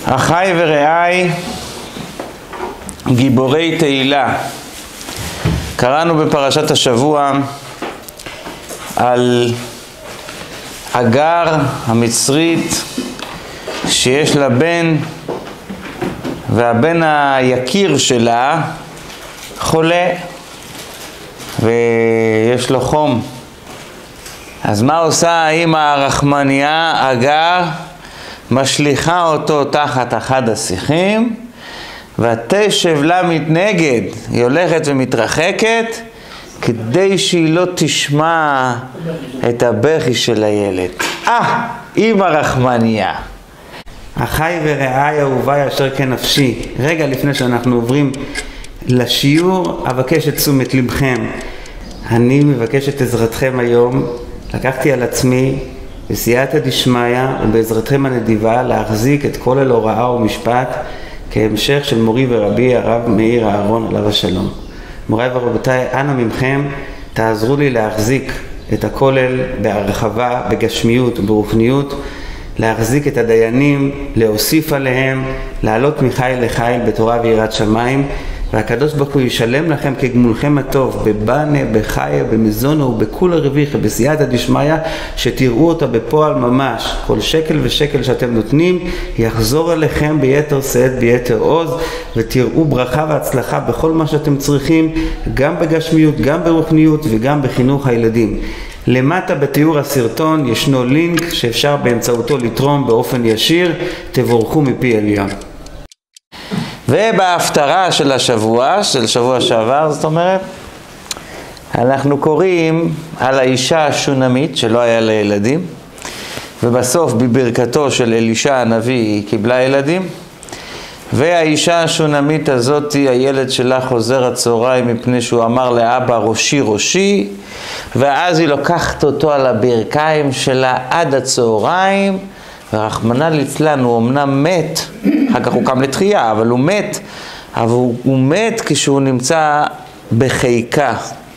אחיי ורעיי, גיבורי תהילה. קראנו בפרשת השבוע על אגר המצרית שיש לה בן, והבן היקיר שלה חולה ויש לו חום. אז מה עושה האמא הרחמניה? אגר משליחה אותו תחת אחד השיחים ותשב לה מתנגד. היא הולכת ומתרחקת כדי שהיא לא תשמע את הבכי של הילד. אמא רחמניה. אחיי ורעיי אהוביי אשר כנפשי. רגע לפני שאנחנו עוברים לשיעור, אבקש את תשומת לבכם. אני מבקש את עזרתכם היום. לקחתי על עצמי בסייעתא דשמיא ובעזרתכם הנדיבה להחזיק את כולל הוראה ומשפט כהמשך של מורי ורבי הרב מאיר אהרון עליו השלום. מוריי ורבותיי, אנא ממכם תעזרו לי להחזיק את הכולל בהרחבה, בגשמיות וברוחניות, להחזיק את הדיינים, להוסיף עליהם, לעלות מחיל לחיל בתורה ויראת שמיים, והקדוש ברוך הוא ישלם לכם כגמולכם הטוב, בבנה, בחיה, במזונה ובכול הרוויחה, בסייעתא דשמיא, שתראו אותה בפועל ממש. כל שקל ושקל שאתם נותנים יחזור אליכם ביתר שאת, ביתר עוז, ותראו ברכה והצלחה בכל מה שאתם צריכים, גם בגשמיות, גם ברוחניות וגם בחינוך הילדים. למטה בתיאור הסרטון ישנו לינק שאפשר באמצעותו לתרום באופן ישיר. תבורכו מפי עליון. ובהפטרה של השבוע, של שבוע שעבר, זאת אומרת, אנחנו קוראים על האישה השונמית שלא היה לה ילדים, ובסוף בברכתו של אלישע הנביא היא קיבלה ילדים, והאישה השונמית הזאת, הילד שלה חוזר הצהריים מפני שהוא אמר לאבא ראשי ראשי, ואז היא לוקחת אותו על הברכיים שלה עד הצהריים, ורחמנא ליצלן, הוא אמנם מת, אחר כך הוא קם לתחייה, אבל הוא מת, אבל הוא מת כשהוא נמצא בחיקה.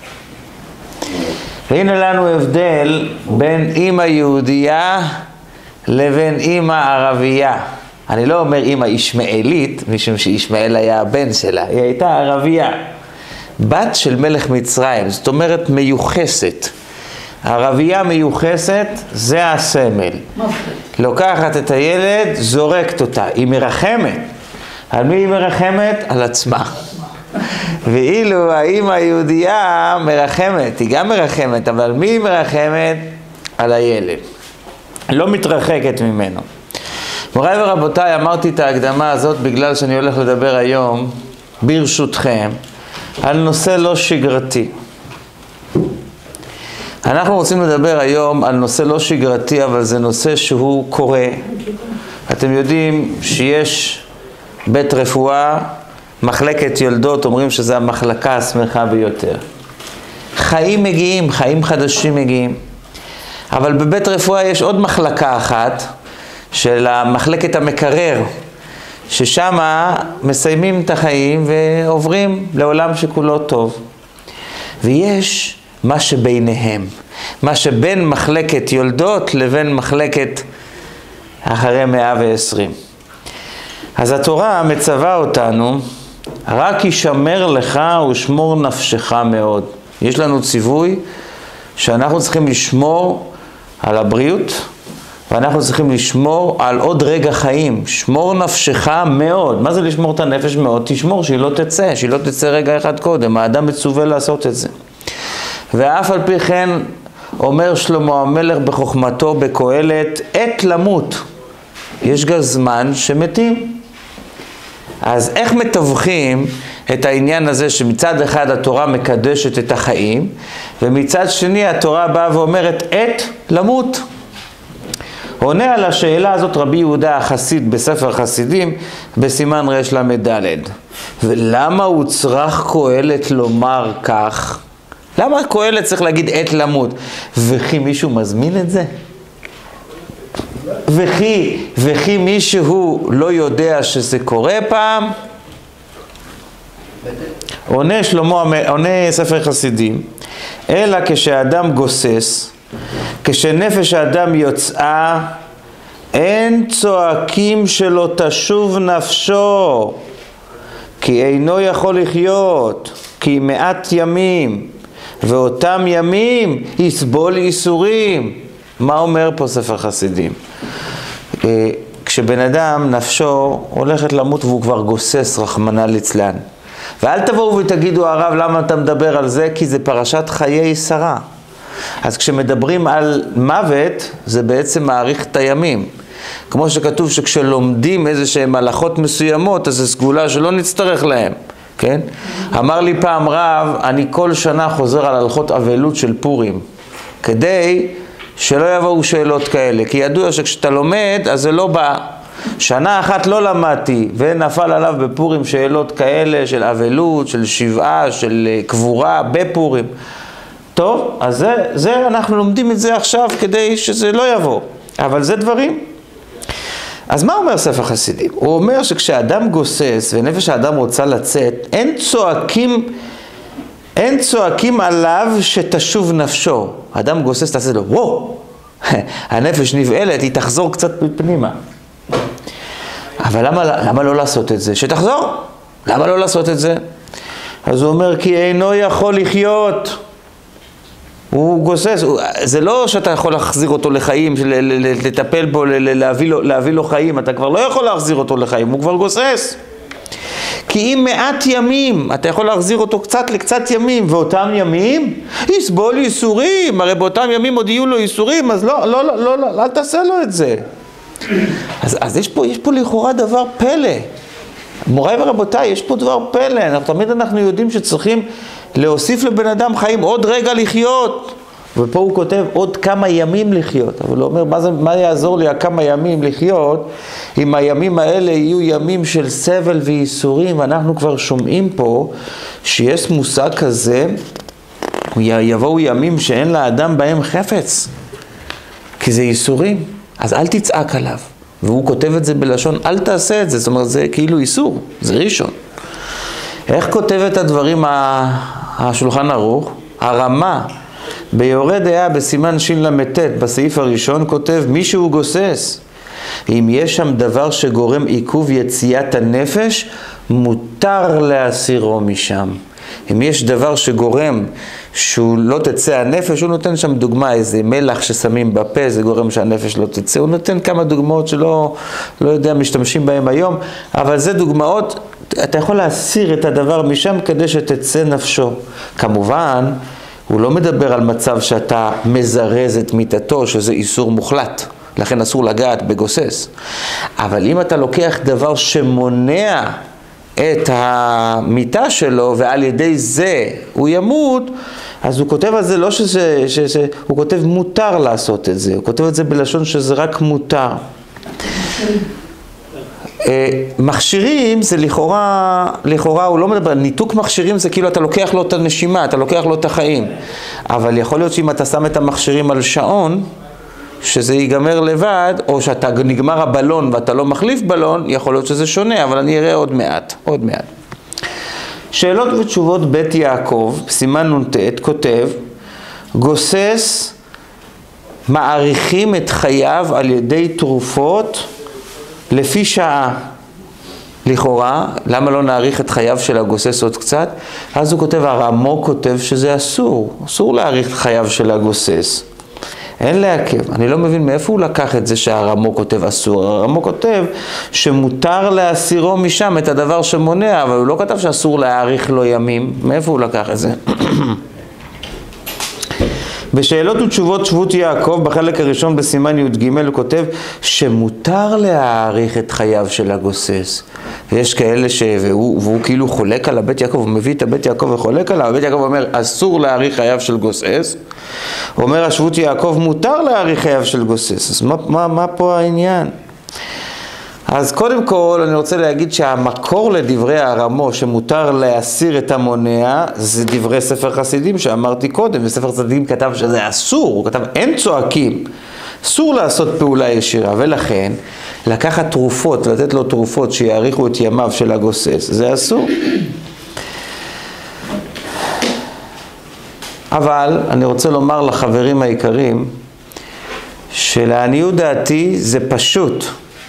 והנה לנו הבדל בין אמא יהודייה לבין אמא ערבייה. אני לא אומר אמא ישמעאלית, משום שישמעאל היה הבן שלה, היא הייתה ערבייה, בת של מלך מצרים, זאת אומרת מיוחסת. ערבייה מיוחסת זה הסמל. לוקחת את הילד, זורקת אותה, היא מרחמת. על מי היא מרחמת? על עצמה. ואילו האמא היהודייה מרחמת, היא גם מרחמת, אבל על מי היא מרחמת? על הילד. לא מתרחקת ממנו. מוריי ורבותיי, אמרתי את ההקדמה הזאת בגלל שאני הולך לדבר היום, ברשותכם, על נושא לא שגרתי. אנחנו רוצים לדבר היום על נושא לא שגרתי, אבל זה נושא שהוא קורה. אתם יודעים שיש בית רפואה, מחלקת יולדות, אומרים שזה המחלקה השמחה ביותר. חיים מגיעים, חיים חדשים מגיעים. אבל בבית רפואה יש עוד מחלקה אחת, של מחלקת המקרר, ששם מסיימים את החיים ועוברים לעולם שכולו טוב. ויש מה שביניהם, מה שבין מחלקת יולדות לבין מחלקת אחרי 120. אז התורה מצווה אותנו, רק ישמר לך ושמור נפשך מאוד. יש לנו ציווי שאנחנו צריכים לשמור על הבריאות, ואנחנו צריכים לשמור על עוד רגע חיים. שמור נפשך מאוד. מה זה לשמור את הנפש מאוד? תשמור שהיא לא תצא, שהיא לא תצא רגע אחד קודם. האדם מצווה לעשות את זה. ואף על פי כן אומר שלמה המלך בחוכמתו בקהלת, עת למות. יש גם זמן שמתים. אז איך מתווכים את העניין הזה שמצד אחד התורה מקדשת את החיים, ומצד שני התורה באה ואומרת עת למות? עונה על השאלה הזאת רבי יהודה החסיד בספר חסידים בסימן רש למדלת. ולמה הוא צריך קהלת לומר כך? למה קהלת צריך להגיד עת למות? וכי מישהו מזמין את זה? וכי מישהו לא יודע שזה קורה פעם? עונה ספר חסידים, אלא כשאדם גוסס, כשנפש האדם יוצאה אין צועקים שלא תשוב נפשו, כי אינו יכול לחיות, כי מעט ימים, ואותם ימים יסבול ייסורים. מה אומר פה ספר חסידים? כשבן אדם נפשו הולכת למות והוא כבר גוסס, רחמנא ליצלן. ואל תבואו ותגידו, הרב, למה אתה מדבר על זה? כי זה פרשת חיי שרה. אז כשמדברים על מוות, זה בעצם מאריך את הימים. כמו שכתוב שכשלומדים איזה שהם הלכות מסוימות, אז זה סגולה שלא נצטרך להם. כן? אמר לי פעם רב, אני כל שנה חוזר על הלכות אבלות של פורים, כדי שלא יבואו שאלות כאלה, כי ידוע שכשאתה לומד, אז זה לא בא. שנה אחת לא למדתי, ונפל עליו בפורים שאלות כאלה של אבלות, של שבעה, של קבורה בפורים. טוב, אז זה אנחנו לומדים את זה עכשיו כדי שזה לא יבוא, אבל זה דברים. אז מה אומר ספר חסידים? הוא אומר שכשאדם גוסס ונפש האדם רוצה לצאת, אין צועקים עליו שתשוב נפשו. האדם גוסס, תעשה לו, וואו, הנפש נבעלת, היא תחזור קצת פנימה. אבל למה לא לעשות את זה? שתחזור. למה לא לעשות את זה? אז הוא אומר, כי אינו יכול לחיות. הוא גוסס, זה לא שאתה יכול להחזיר אותו לחיים, לטפל בו, להביא לו חיים, אתה כבר לא יכול להחזיר אותו לחיים, הוא כבר גוסס. כי אם מעט ימים, אתה יכול להחזיר אותו קצת לקצת ימים, ואותם ימים יסבול ייסורים, הרי באותם ימים עוד יהיו לו ייסורים, אז לא, אל תעשה לו את זה. אז יש פה לכאורה דבר פלא. מוריי ורבותיי, יש פה דבר פלא, תמיד אנחנו יודעים שצריכים להוסיף לבן אדם חיים עוד רגע לחיות, ופה הוא כותב עוד כמה ימים לחיות, אבל הוא אומר מה יעזור לי כמה ימים לחיות אם הימים האלה יהיו ימים של סבל וייסורים. ואנחנו כבר שומעים פה שיש מושג כזה, יבואו ימים שאין לאדם בהם חפץ, כי זה ייסורים, אז אל תצעק עליו. והוא כותב את זה בלשון, אל תעשה את זה, זאת אומרת, זה כאילו איסור, זה ראשון. איך כותב את הדברים השולחן ערוך? הרמה ביורה דעה בסימן של"ט בסעיף הראשון כותב, מישהו גוסס, אם יש שם דבר שגורם עיכוב יציאת הנפש, מותר להסירו משם. אם יש דבר שגורם שהוא לא תצא הנפש, הוא נותן שם דוגמה, איזה מלח ששמים בפה, זה גורם שהנפש לא תצא. הוא נותן כמה דוגמאות שלא יודע, משתמשים בהם היום, אבל זה דוגמאות, אתה יכול להסיר את הדבר משם כדי שתצא נפשו. כמובן, הוא לא מדבר על מצב שאתה מזרז את מיתתו, שזה איסור מוחלט. לכן אסור לגעת בגוסס. אבל אם אתה לוקח דבר שמונע את המיטה שלו, ועל ידי זה הוא ימות, אז הוא כותב על זה לא הוא כותב מותר לעשות את זה, הוא כותב את זה בלשון שזה רק מותר. מכשירים זה לכאורה הוא לא מדבר, ניתוק מכשירים זה כאילו אתה לוקח לו את הנשימה, אתה לוקח לו את החיים. אבל יכול להיות שאם אתה שם את המכשירים על שעון, שזה ייגמר לבד, או שאתה נגמר הבלון ואתה לא מחליף בלון, יכול להיות שזה שונה, אבל אני אראה עוד מעט. שאלות ותשובות בית יעקב, סימן נ"ט, כותב, גוסס מעריכים את חייו על ידי תרופות לפי שעה. לכאורה, למה לא נעריך את חייו של הגוסס עוד קצת? אז הוא כותב, הרמו כותב שזה אסור להעריך את חייו של הגוסס. אין לעכב. אני לא מבין מאיפה הוא לקח את זה שהרמו כותב אסור. הרמו כותב שמותר להסירו משם את הדבר שמונע, אבל הוא לא כתב שאסור להאריך לו ימים. מאיפה הוא לקח את זה? בשאלות ותשובות שבות יעקב, בחלק הראשון בסימן י"ג, הוא כותב שמותר להאריך את חייו של הגוסס. ויש כאלה והוא כאילו חולק על הבית יעקב, הוא מביא את הבית יעקב וחולק עליו. הבית יעקב אומר, אסור להאריך חייו של גוסס. אומר השבות יעקב, מותר להאריך חייו של גוסס. אז מה פה העניין? אז קודם כל אני רוצה להגיד שהמקור לדברי הרמו שמותר להסיר את המונע זה דברי ספר חסידים שאמרתי קודם, וספר חסידים כתב שזה אסור, הוא כתב אין צועקים, אסור לעשות פעולה ישירה, ולכן לקחת תרופות ולתת לו תרופות שיאריכו את ימיו של הגוסס, זה אסור. אבל אני רוצה לומר לחברים היקרים שלעניות דעתי זה פשוט,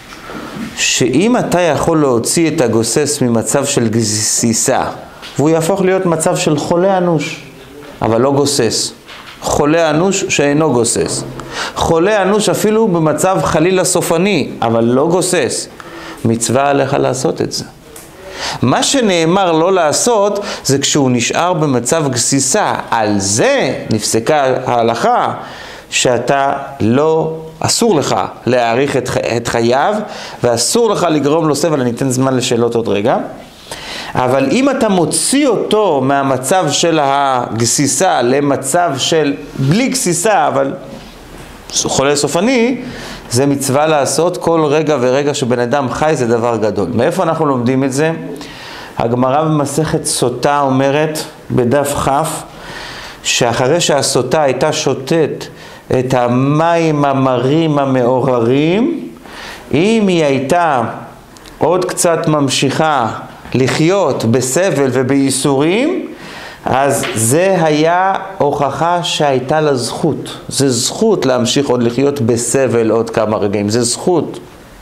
שאם אתה יכול להוציא את הגוסס ממצב של גסיסה, והוא יהפוך להיות מצב של חולה אנוש, אבל לא גוסס. חולה אנוש שאינו גוסס. חולה אנוש אפילו במצב חלילה סופני, אבל לא גוסס. מצווה עליך לעשות את זה. מה שנאמר לא לעשות, זה כשהוא נשאר במצב גסיסה. על זה נפסקה ההלכה, שאתה לא, אסור לך להאריך את חייו, ואסור לך לגרום לו סבל. אני אתן זמן לשאלות עוד רגע. אבל אם אתה מוציא אותו מהמצב של הגסיסה למצב של בלי גסיסה, אבל חולה סופני, זה מצווה לעשות. כל רגע ורגע שבן אדם חי זה דבר גדול. מאיפה אנחנו לומדים את זה? הגמרא במסכת סוטה אומרת בדף כ' שאחרי שהסוטה הייתה שוטט את המים המרים המעוררים, אם היא הייתה עוד קצת ממשיכה לחיות בסבל ובייסורים, אז זה היה הוכחה שהייתה לה זכות. זה זכות להמשיך עוד לחיות בסבל עוד כמה רגעים, זה זכות.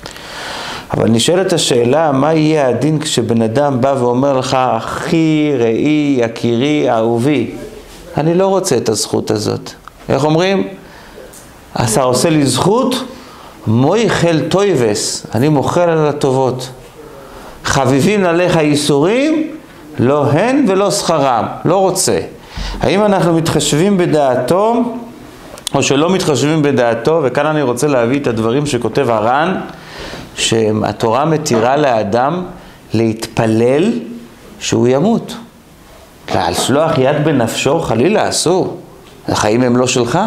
אבל נשאלת השאלה, מה יהיה הדין כשבן אדם בא ואומר לך, אחי, ראי, יקירי, אהובי, אני לא רוצה את הזכות הזאת. איך אומרים? אתה עושה לי זכות, מוי חל טויבס, אני מוחל על הטובות. חביבים עליך ייסורים, לא הן ולא שכרם, לא רוצה. האם אנחנו מתחשבים בדעתו, או שלא מתחשבים בדעתו? וכאן אני רוצה להביא את הדברים שכותב הר"ן, שהתורה מתירה לאדם להתפלל שהוא ימות. לשלוח יד בנפשו חלילה אסור, החיים הם לא שלך.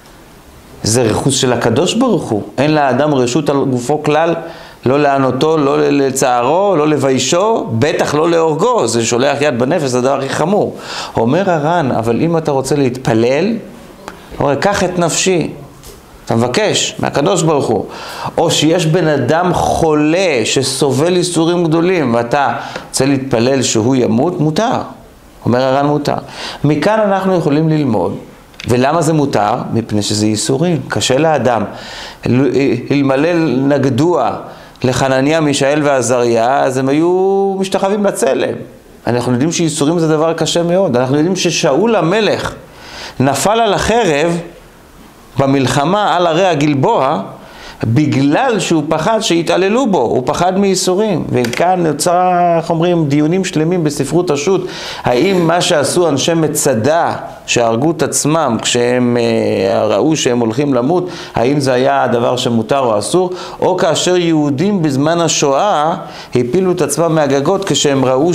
זה רכוס של הקדוש ברוך הוא. אין לאדם רשות על גופו כלל, לא לענותו, לא לצערו, לא לביישו, בטח לא להורגו. זה שולח יד בנפש, זה הדבר הכי חמור. אומר הר"ן, אבל אם אתה רוצה להתפלל, אומר, קח את נפשי. אתה מבקש מהקדוש ברוך הוא. או שיש בן אדם חולה שסובל איסורים גדולים, ואתה רוצה להתפלל שהוא ימות, מותר. אומר הר"ן, מותר. מכאן אנחנו יכולים ללמוד. ולמה זה מותר? מפני שזה ייסורים. קשה לאדם. אלמלא נגדוע לחנניה, מישאל ועזריה, אז הם היו משתחווים לצלם. אנחנו יודעים שייסורים זה דבר קשה מאוד. אנחנו יודעים ששאול המלך נפל על החרב במלחמה על הרי הגלבוע, בגלל שהוא פחד שיתעללו בו, הוא פחד מייסורים. וכאן נוצר, איך אומרים, דיונים שלמים בספרות השו"ת, האם מה שעשו אנשי מצדה, שהרגו את עצמם כשהם ראו שהם הולכים למות, האם זה היה הדבר שמותר או אסור, או כאשר יהודים בזמן השואה הפילו את עצמם מהגגות כשהם ראו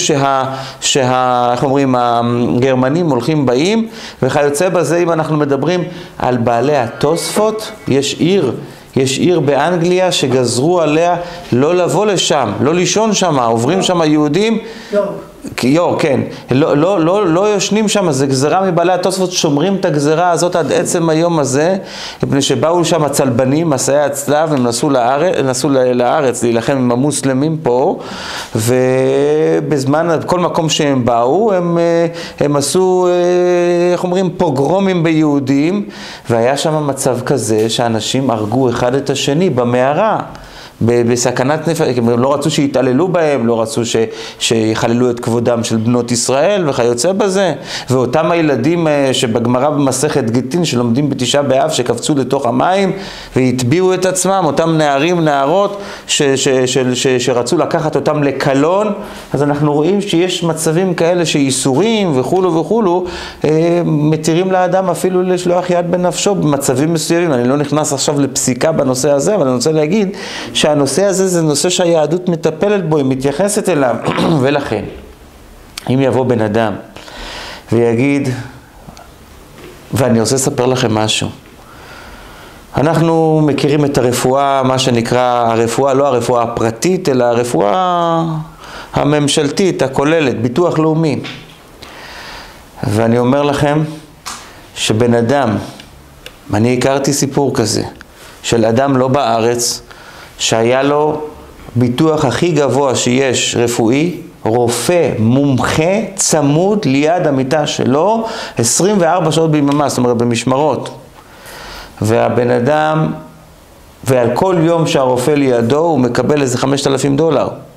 איך אומרים, הגרמנים הולכים באים, וכיוצא בזה. אם אנחנו מדברים על בעלי התוספות, יש עיר באנגליה שגזרו עליה לא לבוא לשם, לא לישון שם, עוברים שם יהודים. יורק, כן. לא יושנים שם, זה גזרה מבעלי התוספות, שומרים את הגזרה הזאת עד עצם היום הזה, מפני שבאו שם הצלבנים, מסעי הצלב, הם נסעו לארץ להילחם עם המוסלמים פה, ובזמן, כל מקום שהם באו, הם עשו, איך אומרים, פוגרומים ביהודים, והיה שם מצב כזה שאנשים הרגו אחד את השני במערה. בסכנת נפש, הם לא רצו שיתעללו בהם, לא רצו שיחללו את כבודם של בנות ישראל וכיוצא בזה. ואותם הילדים שבגמרא במסכת גיטין שלומדים בתשעה באב, שקפצו לתוך המים והטביעו את עצמם, אותם נערים, נערות שרצו לקחת אותם לקלון. אז אנחנו רואים שיש מצבים כאלה שייסורים וכולו וכולו מתירים לאדם אפילו לשלוח יד בנפשו במצבים מסוימים. אני לא נכנס עכשיו לפסיקה בנושא הזה, אבל אני רוצה להגיד שהנושא הזה זה נושא שהיהדות מטפלת בו, היא מתייחסת אליו. ולכן, אם יבוא בן אדם ויגיד, ואני רוצה לספר לכם משהו, אנחנו מכירים את הרפואה, מה שנקרא הרפואה, לא הרפואה הפרטית, אלא הרפואה הממשלתית, הכוללת, ביטוח לאומי. ואני אומר לכם שבן אדם, אני הכרתי סיפור כזה, של אדם לא בארץ, שהיה לו ביטוח הכי גבוה שיש רפואי, רופא מומחה צמוד ליד המיטה שלו, 24 שעות ביממה, זאת אומרת במשמרות. והבן אדם, ועל כל יום שהרופא לידו הוא מקבל איזה $5,000.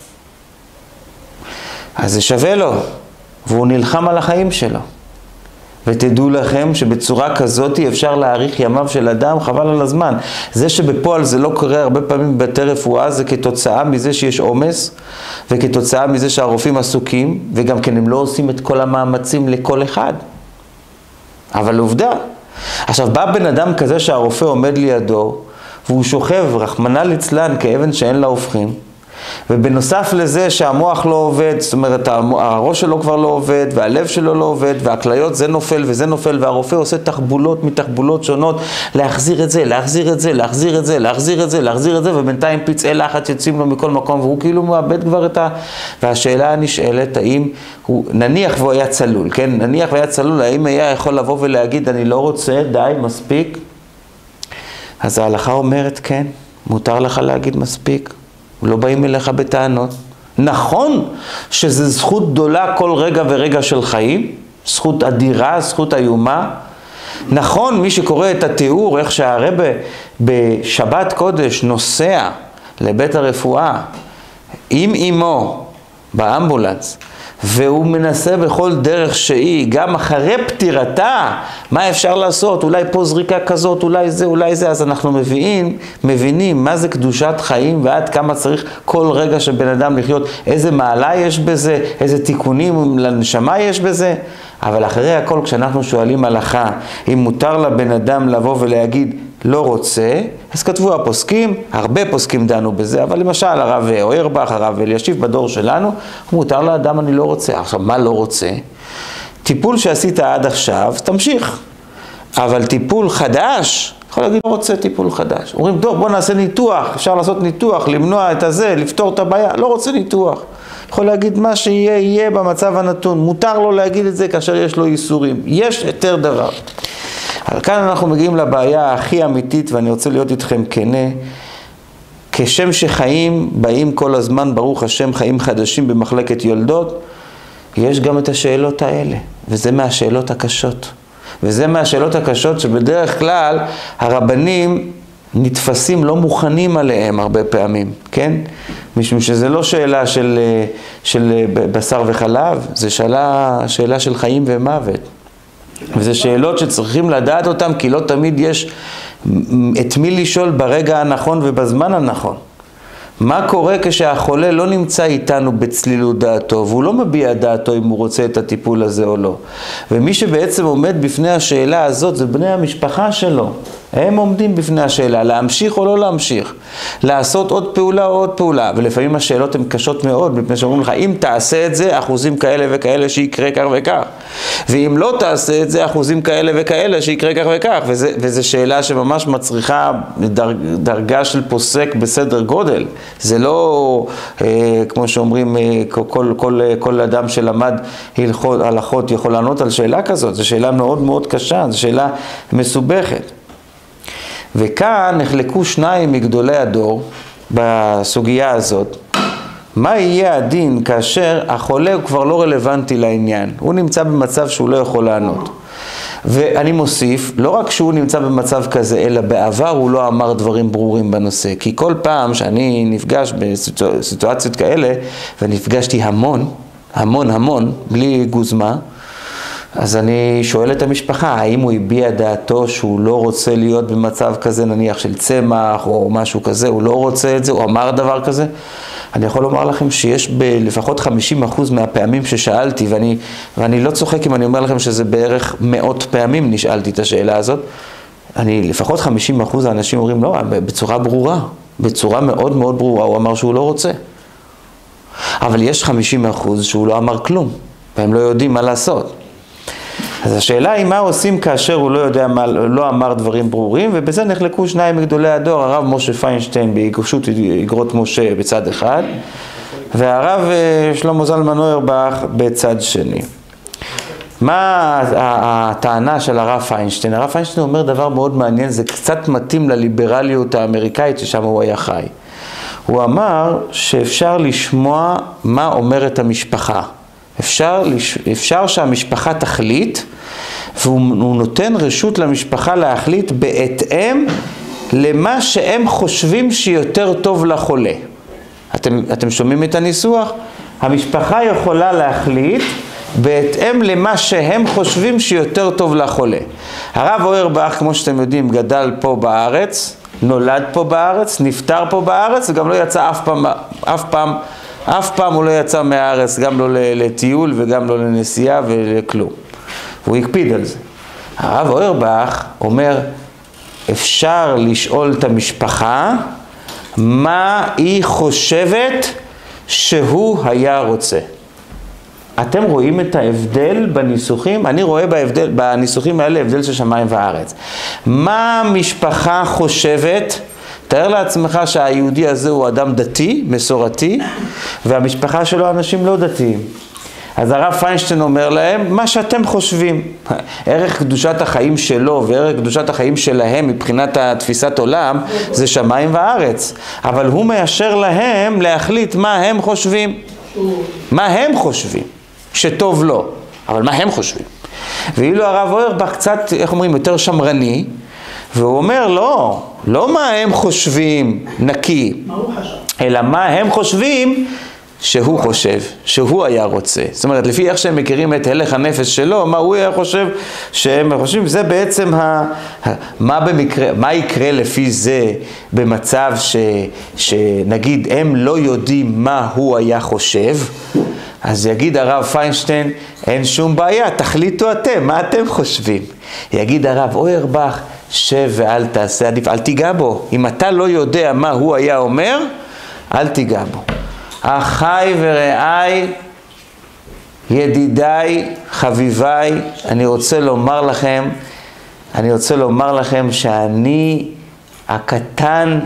אז זה שווה לו, והוא נלחם על החיים שלו. ותדעו לכם שבצורה כזאת אפשר להאריך ימיו של אדם, חבל על הזמן. זה שבפועל זה לא קורה הרבה פעמים בבתי רפואה, זה כתוצאה מזה שיש עומס, וכתוצאה מזה שהרופאים עסוקים, וגם כן הם לא עושים את כל המאמצים לכל אחד. אבל עובדה. עכשיו בא בן אדם כזה שהרופא עומד לידו, והוא שוכב רחמנא ליצלן כאבן שאין לה הופכים, ובנוסף לזה שהמוח לא עובד, זאת אומרת הראש שלו כבר לא עובד, והלב שלו לא עובד, והכליות זה נופל וזה נופל, והרופא עושה תחבולות מתחבולות שונות, להחזיר את זה, להחזיר את זה, להחזיר את זה, להחזיר את זה, להחזיר את זה, ובינתיים פצעי לחץ יוצאים לו מכל מקום, והוא כאילו מאבד כבר את והשאלה הנשאלת, האם הוא, נניח והוא היה צלול, כן? נניח והיה צלול, האם היה יכול לבוא ולהגיד, אני לא רוצה, די, מספיק? אז ההלכה אומרת, כן, מותר לך להגיד מספיק. לא באים אליך בטענות. נכון שזה זכות גדולה כל רגע ורגע של חיים, זכות אדירה, זכות איומה. נכון, מי שקורא את התיאור, איך שהרבא בשבת קודש נוסע לבית הרפואה עם אמו באמבולנס, והוא מנסה בכל דרך שהיא, גם אחרי פטירתה, מה אפשר לעשות? אולי פה זריקה כזאת, אולי זה, אולי זה. אז אנחנו מבינים מה זה קדושת חיים, ועד כמה צריך כל רגע של בן אדם לחיות, איזה מעלה יש בזה, איזה תיקונים לנשמה יש בזה. אבל אחרי הכל, כשאנחנו שואלים הלכה, אם מותר לבן אדם לבוא ולהגיד, לא רוצה, אז כתבו הפוסקים, הרבה פוסקים דנו בזה, אבל למשל הרב אוירבך, הרב אלישיב בדור שלנו, מותר לאדם אני לא רוצה. עכשיו, מה לא רוצה? טיפול שעשית עד עכשיו, תמשיך. אבל טיפול חדש, יכול להגיד, לא רוצה טיפול חדש. אומרים, טוב, בוא נעשה ניתוח, אפשר לעשות ניתוח, למנוע את הזה, לפתור את הבעיה, לא רוצה ניתוח. יכול להגיד מה שיהיה, יהיה במצב הנתון. מותר לו להגיד את זה כאשר יש לו איסורים. יש יותר דבר. אבל כאן אנחנו מגיעים לבעיה הכי אמיתית, ואני רוצה להיות איתכם כנה. כשם שחיים באים כל הזמן, ברוך השם, חיים חדשים במחלקת יולדות, יש גם את השאלות האלה, וזה מהשאלות הקשות. וזה מהשאלות הקשות שבדרך כלל הרבנים נתפסים לא מוכנים עליהם הרבה פעמים, כן? משום שזה לא שאלה של בשר וחלב, זה שאלה של חיים ומוות. וזה שאלות שצריכים לדעת אותם, כי לא תמיד יש את מי לשאול ברגע הנכון ובזמן הנכון. מה קורה כשהחולה לא נמצא איתנו בצלילות דעתו, והוא לא מביע דעתו אם הוא רוצה את הטיפול הזה או לא. ומי שבעצם עומד בפני השאלה הזאת זה בני המשפחה שלו. הם עומדים בפני השאלה, להמשיך או לא להמשיך, לעשות עוד פעולה או עוד פעולה. ולפעמים השאלות הן קשות מאוד, מפני שאומרים לך, אם תעשה את זה, אחוזים כאלה וכאלה שיקרה כך וכך. ואם לא תעשה את זה, אחוזים כאלה וכאלה שיקרה כך וכך. וזו שאלה שממש מצריכה דרגה של פוסק בסדר גודל. זה לא, כמו שאומרים, כל אדם שלמד הלכות יכול לענות על שאלה כזאת. זו שאלה מאוד מאוד קשה, זו שאלה מסובכת. וכאן נחלקו שניים מגדולי הדור בסוגיה הזאת. מה יהיה הדין כאשר החולה הוא כבר לא רלוונטי לעניין? הוא נמצא במצב שהוא לא יכול לענות. ואני מוסיף, לא רק שהוא נמצא במצב כזה, אלא בעבר הוא לא אמר דברים ברורים בנושא. כי כל פעם שאני נפגש בסיטואציות כאלה, ונפגשתי המון, בלי גוזמה, אז אני שואל את המשפחה, האם הוא הביע דעתו שהוא לא רוצה להיות במצב כזה, נניח של צמח או משהו כזה, הוא לא רוצה את זה, הוא אמר דבר כזה? אני יכול לומר לכם שיש לפחות 50% מהפעמים ששאלתי, ואני לא צוחק אם אני אומר לכם שזה בערך מאות פעמים נשאלתי את השאלה הזאת, לפחות 50% האנשים אומרים, לא, בצורה ברורה, בצורה מאוד מאוד ברורה, הוא אמר שהוא לא רוצה. אבל יש 50% שהוא לא אמר כלום, והם לא יודעים מה לעשות. אז השאלה היא מה עושים כאשר הוא לא אמר דברים ברורים, ובזה נחלקו שניים מגדולי הדור, הרב משה פיינשטיין בהגשות אגרות משה בצד אחד, והרב שלמה זלמן אוירבך בצד שני. מה הטענה של הרב פיינשטיין? הרב פיינשטיין אומר דבר מאוד מעניין, זה קצת מתאים לליברליות האמריקאית ששם הוא היה חי. הוא שאפשר לשמוע מה אומרת המשפחה. אפשר שהמשפחה תחליט, והוא נותן רשות למשפחה להחליט בהתאם למה שהם חושבים שיותר טוב לחולה. אתם שומעים את הניסוח? המשפחה יכולה להחליט בהתאם למה שהם חושבים שיותר טוב לחולה. הרב אוירבך, כמו שאתם יודעים, גדל פה בארץ, נולד פה בארץ, נפטר פה בארץ, וגם לא יצא אף פעם הוא לא יצא מהארץ, גם לא לטיול וגם לא לנסיעה ולכלום. הוא הקפיד על זה. הרב אוירבך אומר, אפשר לשאול את המשפחה מה היא חושבת שהוא היה רוצה. אתם רואים את ההבדל בניסוחים? אני רואה בניסוחים האלה הבדל של שמיים וארץ. מה המשפחה חושבת? תאר לעצמך שהיהודי הזה הוא אדם דתי, מסורתי, והמשפחה שלו אנשים לא דתיים. אז הרב פיינשטיין אומר להם, מה שאתם חושבים. ערך קדושת החיים שלו וערך קדושת החיים שלהם מבחינת התפיסת עולם, זה שמיים וארץ. אבל הוא מאשר להם להחליט מה הם חושבים. מה הם חושבים? שטוב לו. אבל מה הם חושבים? ואילו הרב אוירבך קצת, איך אומרים, יותר שמרני, והוא אומר, לא מה הם חושבים נקי, אלא מה הם חושבים שהוא חושב, שהוא היה רוצה. זאת אומרת, לפי איך שהם מכירים את הלך הנפש שלו, מה הוא היה חושב שהם חושבים, זה בעצם מה יקרה לפי זה במצב שנגיד הם לא יודעים מה הוא היה חושב, אז יגיד הרב פיינשטיין, אין שום בעיה, תחליטו אתם, מה אתם חושבים? יגיד הרב אוירבך, שב ואל תעשה עדיף, אל תיגע בו. אם אתה לא יודע מה הוא היה אומר, אל תיגע בו. אחיי ורעיי, ידידיי, חביביי, אני רוצה לומר לכם שאני הקטן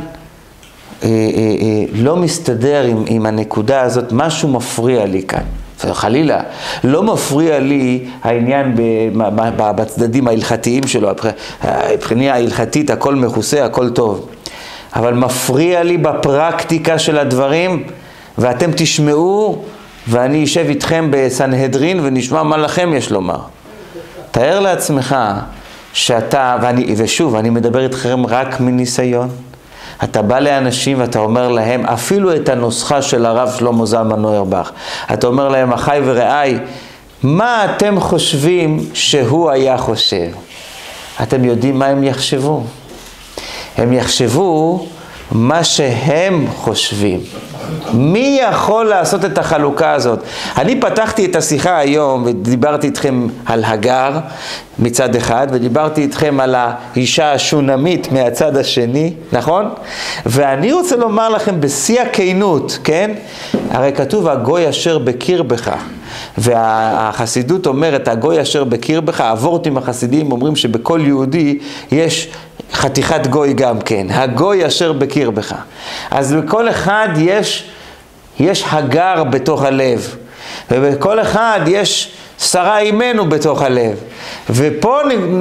לא מסתדר עם הנקודה הזאת, משהו מפריע לי כאן. חלילה, לא מפריע לי העניין בצדדים ההלכתיים שלו, מבחינה ההלכתית הכל מכוסה, הכל טוב. אבל מפריע לי בפרקטיקה של הדברים, ואתם תשמעו, ואני אשב איתכם בסנהדרין ונשמע מה לכם יש לומר. תאר לעצמך שאתה, ושוב, אני מדבר איתכם רק מניסיון, אתה בא לאנשים ואתה אומר להם, אפילו את הנוסחה של הרב שלמה זלמן אוירבך, אתה אומר להם, אחיי ורעיי, מה אתם חושבים שהוא היה חושב? אתם יודעים מה הם יחשבו? הם יחשבו מה שהם חושבים. מי יכול לעשות את החלוקה הזאת? אני פתחתי את השיחה היום ודיברתי איתכם על הגר מצד אחד, ודיברתי איתכם על האישה השונמית מהצד השני, נכון? ואני רוצה לומר לכם בשיא הכנות, כן? הרי כתוב הגוי אשר בקרבך, והחסידות אומרת הגוי אשר בקרבך, הוורטים החסידים אומרים שבכל יהודי יש חתיכת גוי גם כן, הגוי אשר בקרבך. אז בכל אחד יש הגר בתוך הלב, ובכל אחד יש שרה אימנו בתוך הלב, ופה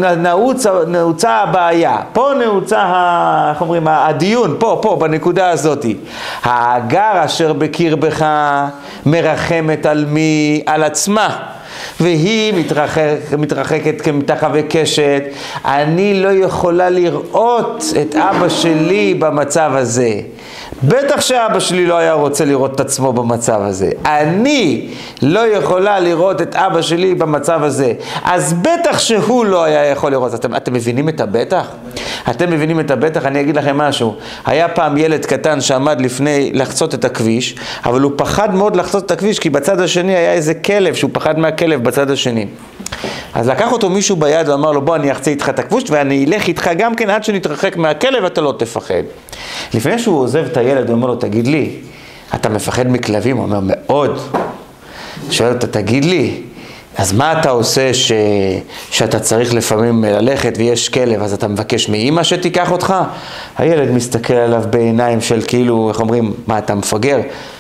נעוצה הבעיה, פה נעוצה, איך אומרים, הדיון, פה, בנקודה הזאת. ההגר אשר בקרבך מרחמת על מי? על עצמה. והיא מתרחקת כמתחה וקשת. אני לא יכולה לראות את אבא שלי במצב הזה. בטח שאבא שלי לא היה רוצה לראות את עצמו במצב הזה. אני לא יכולה לראות את אבא שלי במצב הזה. אז בטח שהוא לא היה יכול לראות. אתם מבינים את הבטח? אתם מבינים את הבטח? אני אגיד לכם משהו. היה פעם ילד קטן שעמד לפני לחצות את הכביש, אבל הוא פחד מאוד לחצות את הכביש, כי בצד השני היה איזה כלב, שהוא פחד מהכלב בצד השני. אז לקח אותו מישהו ביד ואמר לו, בוא אני אחצה איתך את הכביש ואני אלך איתך גם כן עד שנתרחק מהכלב, אתה לא תפחד. לפני שהוא עוזב את הילד, הוא אומר לו, תגיד לי, אתה מפחד מכלבים? הוא אומר, מאוד. שואל אותה, תגיד לי, אז מה אתה עושה שאתה צריך לפעמים ללכת ויש כלב, אז אתה מבקש מאמא שתיקח אותך? הילד מסתכל עליו בעיניים של כאילו, איך אומרים, מה אתה מפגר?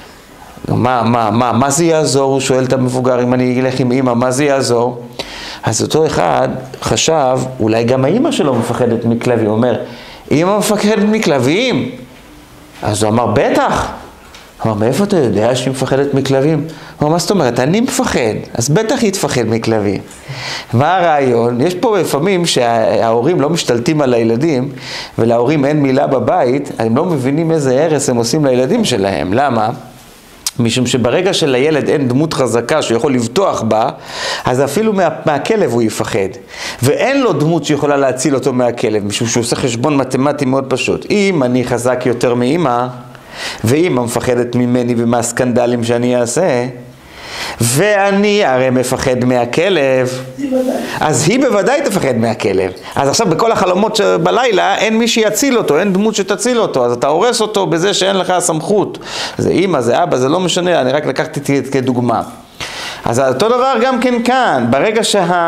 מה זה יעזור? הוא שואל את המבוגר, אם אני אלך עם אמא, מה זה יעזור? אז אותו אחד חשב, אולי גם האמא שלו מפחדת מכלבים. הוא אומר, אמא מפחדת מכלבים? אז הוא אמר, בטח. הוא אמר, מאיפה אתה יודע שהיא מפחדת מכלבים? הוא אמר, מה זאת אומרת? אני מפחד, אז בטח היא תפחד מכלבים. מה הרעיון? יש פה לפעמים שההורים לא משתלטים על הילדים, ולהורים אין מילה בבית, הם לא מבינים איזה הרס הם עושים לילדים שלהם. למה? משום שברגע שלילד אין דמות חזקה שיכול לבטוח בה, אז אפילו מהכלב הוא יפחד. ואין לו דמות שיכולה להציל אותו מהכלב, משום שהוא עושה חשבון מתמטי מאוד פשוט. אם אני חזק יותר מאמא, ואמא מפחדת ממני ומהסקנדלים שאני אעשה, ואני הרי מפחד מהכלב, אז היא בוודאי תפחד מהכלב. אז עכשיו בכל החלומות שבלילה אין מי שיציל אותו, אין דמות שתציל אותו, אז אתה הורס אותו בזה שאין לך סמכות. זה אמא, זה אבא, זה לא משנה, אני רק לקחתי כדוגמה. אז אותו דבר גם כן כאן, ברגע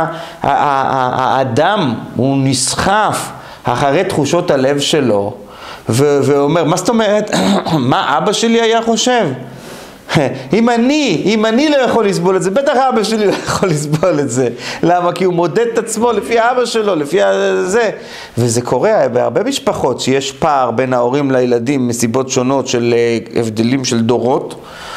שהאדם הוא נסחף אחרי תחושות הלב שלו, ואומר, מה זאת אומרת? מה אבא שלי היה חושב? אם אני לא יכול לסבול את זה, בטח אבא שלי לא יכול לסבול את זה. למה? כי הוא מודד את עצמו לפי האבא שלו, לפי זה. וזה קורה בהרבה משפחות שיש פער בין ההורים לילדים מסיבות שונות של הבדלים של דורות.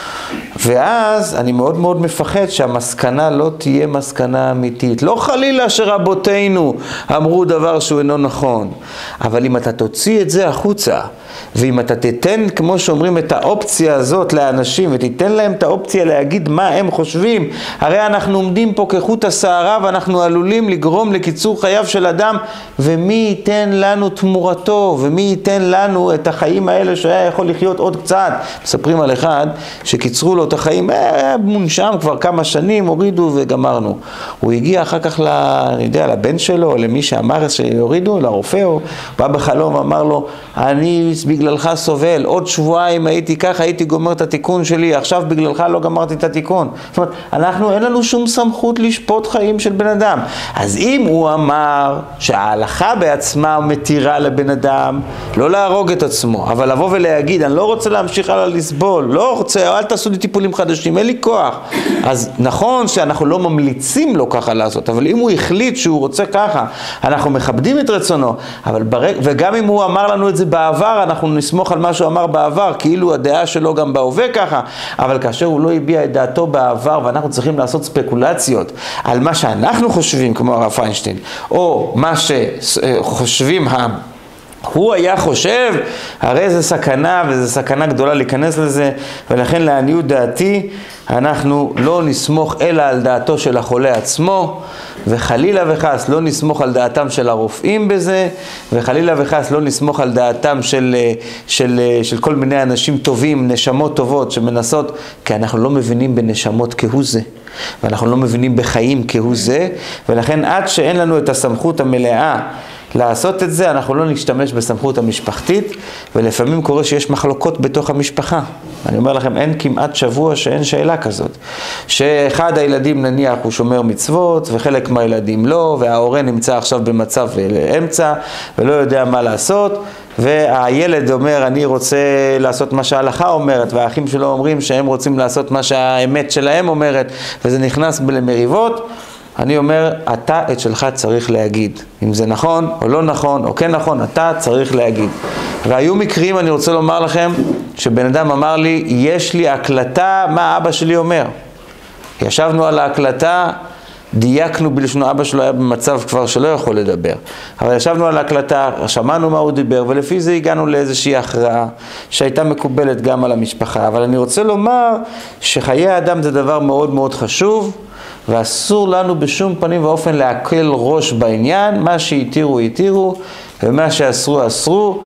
ואז אני מאוד מאוד מפחד שהמסקנה לא תהיה מסקנה אמיתית. לא חלילה שרבותינו אמרו דבר שהוא אינו נכון. אבל אם אתה תוציא את זה החוצה, ואם אתה תיתן, כמו שאומרים, את האופציה הזאת לאנשים, ותיתן להם את האופציה להגיד מה הם חושבים, הרי אנחנו עומדים פה כחוט השערה, ואנחנו עלולים לגרום לקיצור חייו של אדם, ומי ייתן לנו תמורתו, ומי ייתן לנו את החיים האלה שהיה יכול לחיות עוד קצת. מספרים על אחד שקיצרו לו את החיים, מונשם כבר כמה שנים, הורידו וגמרנו. הוא הגיע אחר כך לבן שלו, למי שאמר שיורידו, לרופא, הוא בא בחלום, אמר לו, אני בגללך סובל, עוד שבועיים הייתי ככה, הייתי גומר את התיקון שלי, עכשיו בגללך לא גמרתי את התיקון. זאת אומרת, אין לנו שום סמכות לשפוט חיים של בן אדם. אז אם הוא אמר שההלכה בעצמה מתירה לבן אדם לא להרוג את עצמו, אבל לבוא ולהגיד, אני לא רוצה להמשיך הלאה לסבול, לא רוצה, אל תעשו לי טיפולים חדשים, אין לי כוח. אז נכון שאנחנו לא ממליצים לו ככה לעשות, אבל אם הוא החליט שהוא רוצה ככה, אנחנו מכבדים את רצונו, וגם אם הוא אמר לנו את זה בעבר, אנחנו נסמוך על מה שהוא אמר בעבר, כאילו הדעה שלו גם בהווה ככה, אבל כאשר הוא לא הביע את דעתו בעבר, ואנחנו צריכים לעשות ספקולציות על מה שאנחנו חושבים, כמו הרב פיינשטיין, או מה שחושבים הוא היה חושב, הרי זה סכנה, וזו סכנה גדולה להיכנס לזה, ולכן לעניות דעתי, אנחנו לא נסמוך אלא על דעתו של החולה עצמו, וחלילה וחס לא נסמוך על דעתם של הרופאים בזה, וחלילה וחס לא נסמוך על דעתם של כל מיני אנשים טובים, נשמות טובות שמנסות, כי אנחנו לא מבינים בנשמות כהוא זה, ואנחנו לא מבינים בחיים כהוא זה, ולכן עד שאין לנו את הסמכות המלאה לעשות את זה, אנחנו לא נשתמש בסמכות המשפחתית, ולפעמים קורה שיש מחלוקות בתוך המשפחה. אני אומר לכם, אין כמעט שבוע שאין שאלה כזאת. שאחד הילדים נניח הוא שומר מצוות, וחלק מהילדים לא, וההורה נמצא עכשיו במצב אמצע, ולא יודע מה לעשות, והילד אומר, אני רוצה לעשות מה שההלכה אומרת, והאחים שלו אומרים שהם רוצים לעשות מה שהאמת שלהם אומרת, וזה נכנס למריבות. אני אומר, אתה את שלך צריך להגיד. אם זה נכון או לא נכון, או כן נכון, אתה צריך להגיד. והיו מקרים, אני רוצה לומר לכם, שבן אדם אמר לי, יש לי הקלטה, מה אבא שלי אומר. ישבנו על ההקלטה, דייקנו בלשונו, אבא שלו היה במצב כבר שלא יכול לדבר. אבל ישבנו על ההקלטה, שמענו מה הוא דיבר, ולפי זה הגענו לאיזושהי הכרעה, שהייתה מקובלת גם על המשפחה. אבל אני רוצה לומר, שחיי האדם זה דבר מאוד מאוד חשוב, ואסור לנו בשום פנים ואופן להקל ראש בעניין, מה שהתירו, ומה שאסרו, אסרו.